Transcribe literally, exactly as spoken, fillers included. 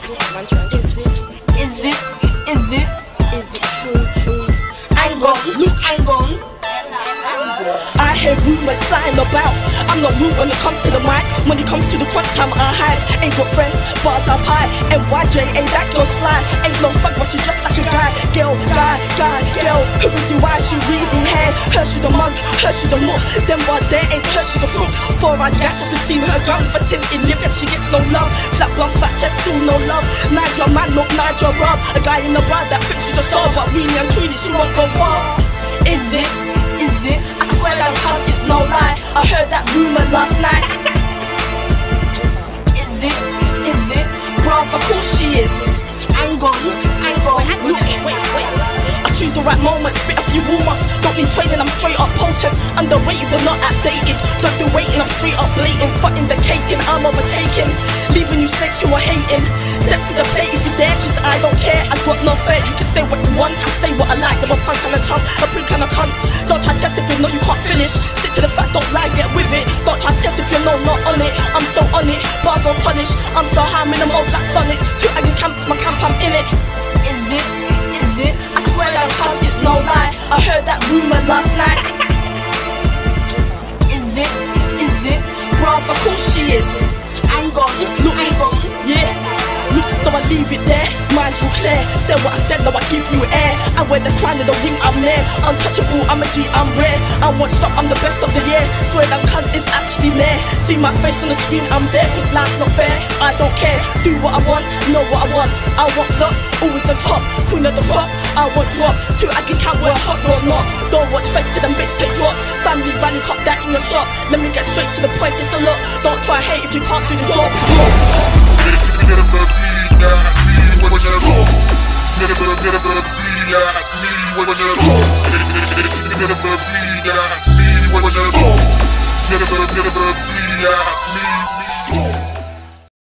Is it? Is it? Is it? Is it true? True? I'm gone. Look, I'm gone. I hear rumours flying about. I'm not rude when it comes to the mic. When it comes to the crunch time, I hide. Ain't got friends, bars up high. And Y J A, that girl slide. Ain't no fuck, but she just like a guy. Girl, guy, guy, girl. Who is you? Why she really had? Her she the mug, her she the mook. Them bars there ain't her she the crook. Four eyed gash to see her guns. But till in live, she gets no love. Flat blunt, fat chest, still no love. Nigel man, look, Nigel rub. A guy in the bar that thinks she's a star. But really and truly, she won't go far. Is it? Is it? I swear that cuz it's no lie. I heard that rumour last night. Is it? Is it? Bruv, of course she is. I'm gone, I'm gone. Look, wait, wait. I choose the right moment, spit a few warm-ups. Don't need training, I'm straight up potent. Underrated but not outdated. Don't do waiting, I'm straight up blatant. Fuck indicating, I'm overtaking. Leaving you snakes who are hating. Step to the plate if you're there, cause I don't care. I got no fear, you can say what you want. I say what I like, I'm a punk and a chump. A prick and a cunt. Don't try to test if you know you can't finish. Stick to the facts, don't lie, get with it. Don't try to test if you know not on it. I'm so on it, bars on punish. I'm so high, I'm in the mode like Sonic. Two I can camp to my camp, I'm in it. Is it? Is it? I swear that cuz it's no lie. I heard that rumour last night. Is it? Is it? Bruv, of course she is. I'm gone. Look, I'm gone. Yeah. Look, so I leave it there. Mind's real clear. Said what I said, now I give you air. I wear the crown of the ring, I'm there. Untouchable, I'm a G, I'm rare. I won't stop, I'm the best of the year. Swear that cuz it's actually there. See my face on the screen, I'm there. Cause life's not fair, I don't care. Do what I want, know what I want. I want flop, always on top. Queen of the crop, I want drop. Two I can count where hot or not. Don't watch face till the mixtape drops. Family value, cop that in your shop. Let me get straight to the point, it's a lot. Don't try hate if you can't do the job. Get a better bleed like me when it's slow. Get a better, get a better bleed like me when it's slow. Get a better bleed like me when it's slow. Get a better, get a better bleed like me slow.